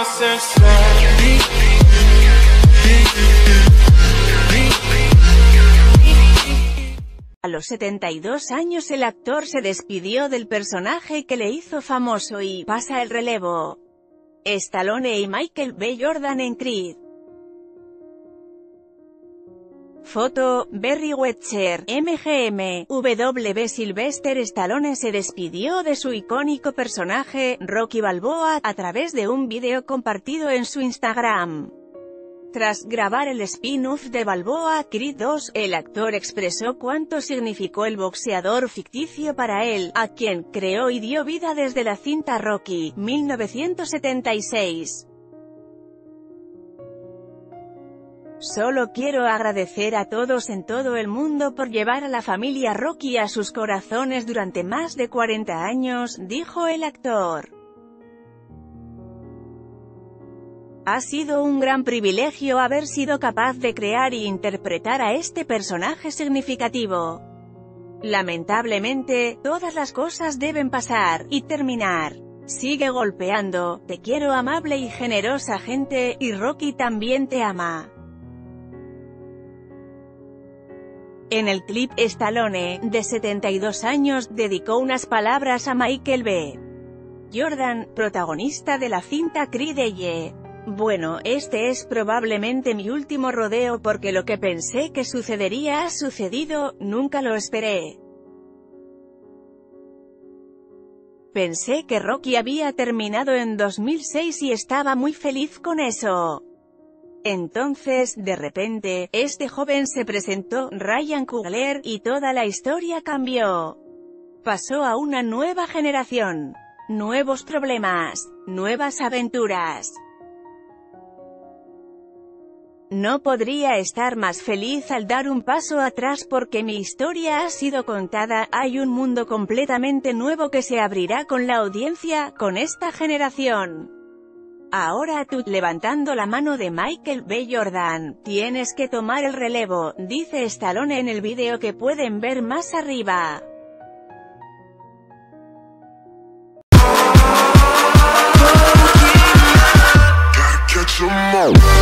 A los 72 años el actor se despidió del personaje que le hizo famoso y pasa el relevo. Stallone y Michael B. Jordan en Creed. Foto, Barry Wetcher, MGM. Sylvester Stallone se despidió de su icónico personaje, Rocky Balboa, a través de un video compartido en su Instagram. Tras grabar el spin-off de Balboa, Creed 2, el actor expresó cuánto significó el boxeador ficticio para él, a quien creó y dio vida desde la cinta Rocky, 1976. Solo quiero agradecer a todos en todo el mundo por llevar a la familia Rocky a sus corazones durante más de 40 años, dijo el actor. Ha sido un gran privilegio haber sido capaz de crear y interpretar a este personaje significativo. Lamentablemente, todas las cosas deben pasar y terminar. Sigue golpeando, te quiero amable y generosa gente, y Rocky también te ama. En el clip, Stallone, de 72 años, dedicó unas palabras a Michael B. Jordan, protagonista de la cinta Creed. Bueno, este es probablemente mi último rodeo porque lo que pensé que sucedería ha sucedido, nunca lo esperé. Pensé que Rocky había terminado en 2006 y estaba muy feliz con eso. Entonces, de repente, este joven se presentó, Ryan Coogler, y toda la historia cambió. Pasó a una nueva generación. Nuevos problemas. Nuevas aventuras. No podría estar más feliz al dar un paso atrás porque mi historia ha sido contada, hay un mundo completamente nuevo que se abrirá con la audiencia, con esta generación. Ahora tú, levantando la mano de Michael B. Jordan, tienes que tomar el relevo, dice Stallone en el video que pueden ver más arriba. Gotta catch 'em all.